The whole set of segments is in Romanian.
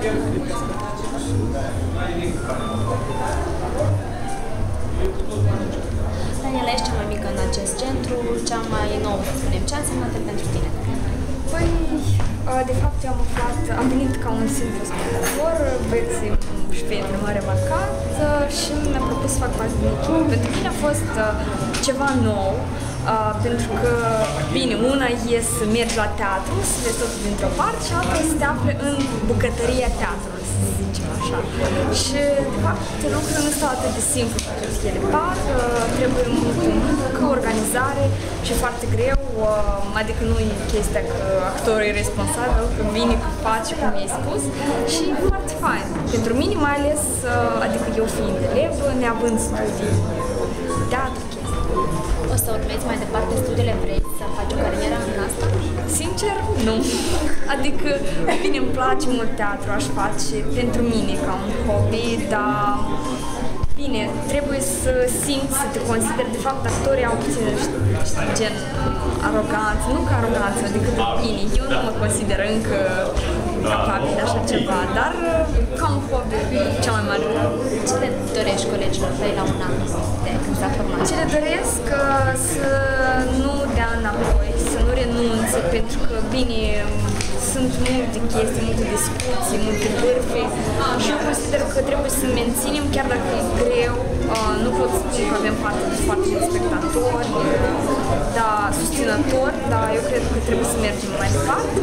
Daniela, ești cea mai mică în acest centru, cea mai nouă, să spunem. Ce a însemnat pentru tine? Păi, de fapt, eu am aflat, am venit ca un simplu spectator, băieții și fetele m-au remarcat și mi-am propus să fac parte din echipă. Pentru mine a fost ceva nou, pentru că, bine, una e să mergi la teatru, să vezi totul dintr-o parte și alta să te afli în bucătăria teatrului, să zicem așa. Și, de fapt, lucrurile nu stau atât de simplu pe cât ele par, trebuie multă muncă, organizare și foarte greu, adică nu e chestia că actorul e responsabil, că vine, că face cum i-ai spus și e foarte fain. Pentru mine mai ales, adică eu fiind elevă, neavând studii, teatru, o să urmezi mai departe studiile, vrei să faci o carieră în asta? Sincer, nu. Adică, bine, îmi place mult teatru, aș face pentru mine ca un hobby, dar bine, trebuie să simți, să te consideri, de fapt, actorii au puțin, gen, aroganță, nu ca aroganță, adică de bine, eu nu mă consider încă capabil de așa ceva, dar ca un hobby, cea mai mare. Ce le dorești colegilor tăi la un an de când s-a format? Ce le doresc? Să nu dea înapoi, să nu renunțe, pentru că, bine, sunt multe chestii, multe discuții, multe vârfe și eu consider că trebuie să menținem, chiar dacă e greu, nu pot spune că avem parte de foarte mulți spectatori, dar susținători, dar eu cred că trebuie să mergem mai departe.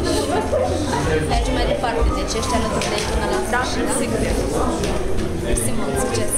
Mergem mai departe, deci ești alături de ei până la sfârșit? Da, sigur. Mersi mult, succes!